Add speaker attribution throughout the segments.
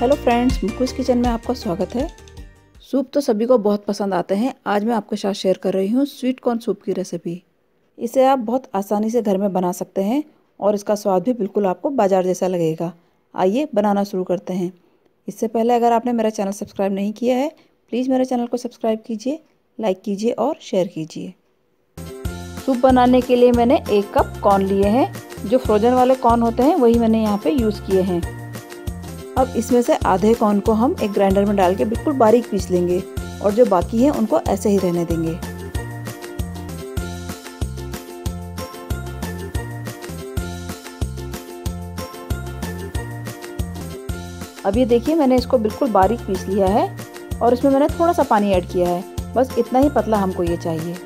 Speaker 1: Hello friends, मुकुस kitchen में आपका स्वागत है। सूप तो सभी को बहुत पसंद आते हैं। आज मैं आपके साथ शेयर कर रही हूँ स्वीट कॉर्न सूप की रेसिपी। इसे आप बहुत आसानी से घर में बना सकते हैं और इसका स्वाद भी बिल्कुल आपको बाजार जैसा लगेगा। आइए बनाना शुरू करते हैं। इससे पहले अगर आपने मेरा चैनल सब्सक्राइब नहीं किया है, प्लीज़ मेरे चैनल को सब्सक्राइब कीजिए, लाइक कीजिए और शेयर कीजिए। सूप बनाने के लिए मैंने 1 कप कॉर्न लिए हैं। जो फ्रोजन वाले कॉर्न होते हैं वही मैंने यहाँ पे यूज़ किए हैं। अब इसमें से आधे कॉर्न को हम एक ग्राइंडर में डाल के बिल्कुल बारीक पीस लेंगे और जो बाकी है उनको ऐसे ही रहने देंगे। अब ये देखिए, मैंने इसको बिल्कुल बारीक पीस लिया है और इसमें मैंने थोड़ा सा पानी ऐड किया है। बस इतना ही पतला हमको ये चाहिए।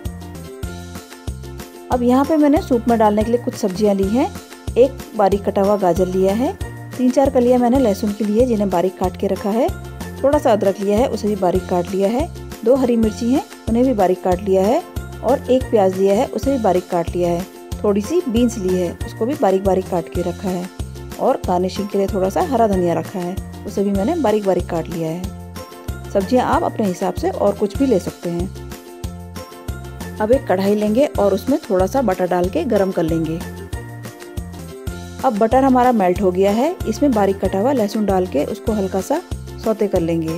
Speaker 1: अब यहाँ पे मैंने सूप में डालने के लिए कुछ सब्जियाँ ली हैं। एक बारीक कटा हुआ गाजर लिया है, 3-4 कलियाँ मैंने लहसुन की ली है जिन्हें बारीक काट के रखा है। थोड़ा सा अदरक लिया है, उसे भी बारीक काट लिया है। 2 हरी मिर्ची हैं, उन्हें भी बारीक काट लिया है और 1 प्याज लिया है, उसे भी बारीक काट लिया है। थोड़ी सी बीन्स ली है, उसको भी बारीक बारीक काट के रखा है और गार्निशिंग के लिए थोड़ा सा हरा धनिया रखा है, उसे भी मैंने बारीक बारीक काट लिया है। सब्जियाँ आप अपने हिसाब से और कुछ भी ले सकते हैं। अब एक कढ़ाई लेंगे और उसमें थोड़ा सा बटर डाल के गरम कर लेंगे। अब बटर हमारा मेल्ट हो गया है। इसमें बारीक कटा हुआ लहसुन डाल के उसको हल्का सा सौते कर लेंगे।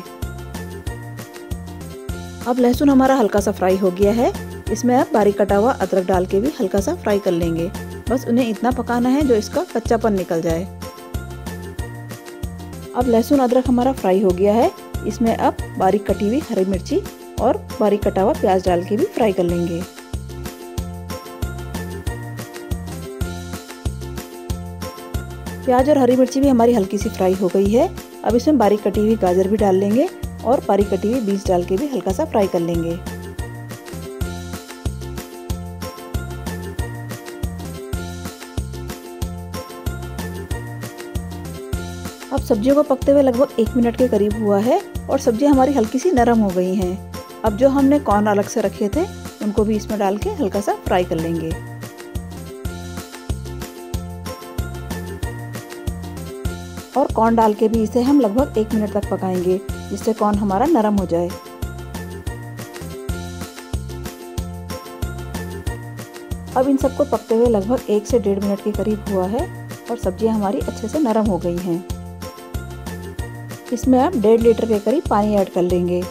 Speaker 1: अब लहसुन हमारा हल्का सा फ्राई हो गया है। इसमें अब बारीक कटा हुआ अदरक डाल के भी हल्का सा फ्राई कर लेंगे। बस उन्हें इतना पकाना है जो इसका कच्चापन निकल जाए। अब लहसुन अदरक हमारा फ्राई हो गया है। इसमें अब बारीक कटी हुई हरी मिर्ची और बारीक कटा हुआ प्याज डाल के भी फ्राई कर लेंगे। प्याज और हरी मिर्ची भी हमारी हल्की सी फ्राई हो गई है। अब इसमें बारीक कटी हुई गाजर भी डाल लेंगे और बारीक कटी हुई बीन्स डाल के भी हल्का सा फ्राई कर लेंगे। अब सब्जियों को पकते हुए लगभग 1 मिनट के करीब हुआ है और सब्जियां हमारी हल्की सी नरम हो गई हैं। अब जो हमने कॉर्न अलग से रखे थे उनको भी इसमें डाल के हल्का सा फ्राई कर लेंगे। और कॉर्न डाल के भी इसे हम लगभग 1 मिनट तक पकाएंगे, जिससे कॉर्न हमारा नरम हो जाए। अब इन सबको पकते हुए लगभग 1 से 1.5 मिनट के करीब हुआ है और सब्जियां हमारी अच्छे से नरम हो गई हैं। इसमें अब 1.5 लीटर के करीब पानी ऐड कर लेंगे।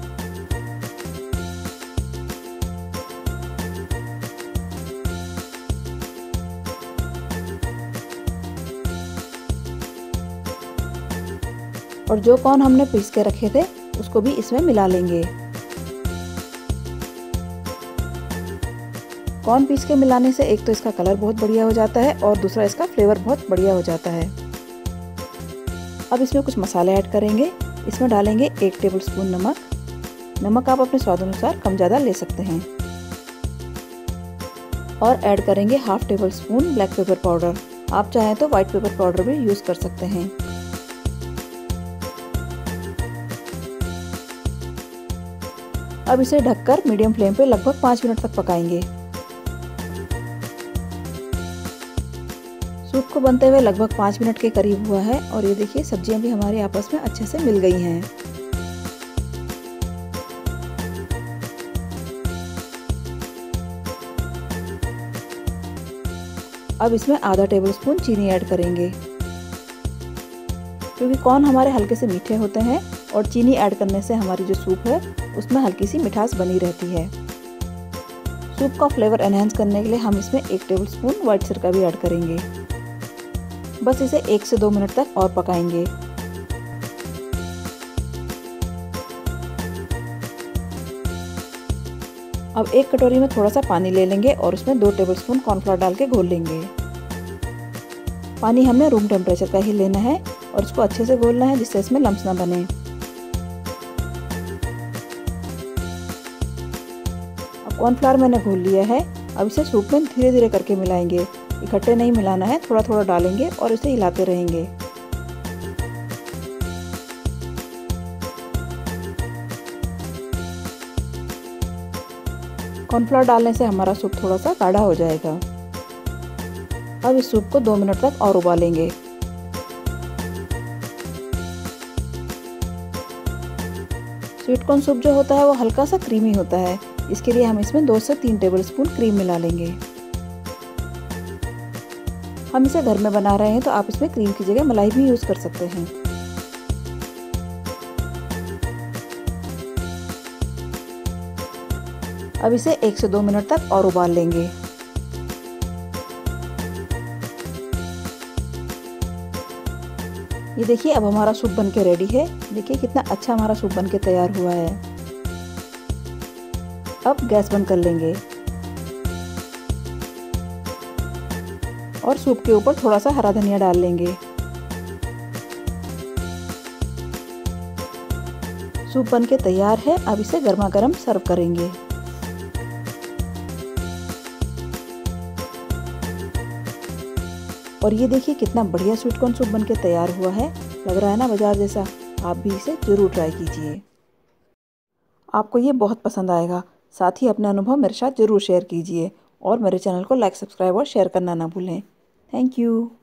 Speaker 1: और जो कॉर्न हमने पीस के रखे थे उसको भी इसमें मिला लेंगे। कॉर्न पीस के मिलाने से एक तो इसका कलर बहुत बढ़िया हो जाता है और दूसरा इसका फ्लेवर बहुत बढ़िया हो जाता है। अब इसमें कुछ मसाले ऐड करेंगे। इसमें डालेंगे 1 टेबलस्पून नमक। नमक आप अपने स्वाद अनुसार कम ज़्यादा ले सकते हैं। और ऐड करेंगे 1/2 टेबलस्पून ब्लैक पेपर पाउडर। आप चाहें तो व्हाइट पेपर पाउडर भी यूज़ कर सकते हैं। अब इसे ढककर मीडियम फ्लेम पे लगभग 5 मिनट तक पकाएंगे। सूप को बनते हुए लगभग 5 मिनट के करीब हुआ है और ये देखिए, सब्जियां भी हमारी आपस में अच्छे से मिल गई हैं। अब इसमें आधा टेबलस्पून चीनी ऐड करेंगे। क्योंकि कॉर्न हमारे हल्के से मीठे होते हैं और चीनी ऐड करने से हमारी जो सूप है उसमें हल्की सी मिठास बनी रहती है। सूप का फ्लेवर एनहांस करने के लिए हम इसमें 1 टेबलस्पून व्हाइट सिरका भी ऐड करेंगे। बस इसे 1 से 2 मिनट तक और पकाएंगे। अब एक कटोरी में थोड़ा सा पानी ले लेंगे और उसमें 2 टेबलस्पून कॉर्नफ्लोर डाल के घोल लेंगे। पानी हमने रूम टेम्परेचर का ही लेना है और इसको अच्छे से घोलना है जिससे इसमें लम्स ना बने। अब कॉर्नफ्लोर मैंने घोल लिया है। अब इसे सूप में धीरे धीरे करके मिलाएंगे। इकट्ठे नहीं मिलाना है, थोड़ा थोड़ा डालेंगे और इसे हिलाते रहेंगे। कॉर्नफ्लोर डालने से हमारा सूप थोड़ा सा गाढ़ा हो जाएगा। अब इस सूप को 2 मिनट तक और उबालेंगे। स्वीट कॉर्न सूप जो होता है वो हल्का सा क्रीमी होता है, इसके लिए हम इसमें 2 से 3 टेबलस्पून क्रीम मिला लेंगे। हम इसे घर में बना रहे हैं तो आप इसमें क्रीम की जगह मलाई भी यूज़ कर सकते हैं। अब इसे 1 से 2 मिनट तक और उबाल लेंगे। ये देखिए अब हमारा सूप बनके रेडी है। देखिए कितना अच्छा हमारा सूप बनके तैयार हुआ है। अब गैस बंद कर लेंगे और सूप के ऊपर थोड़ा सा हरा धनिया डाल लेंगे। सूप बनके तैयार है। अब इसे गर्मा गर्म सर्व करेंगे। और ये देखिए कितना बढ़िया स्वीट कॉर्न सूप बनके तैयार हुआ है। लग रहा है ना बाजार जैसा। आप भी इसे ज़रूर ट्राई कीजिए। आपको ये बहुत पसंद आएगा। साथ ही अपने अनुभव मेरे साथ ज़रूर शेयर कीजिए और मेरे चैनल को लाइक, सब्सक्राइब और शेयर करना ना भूलें। Thank you.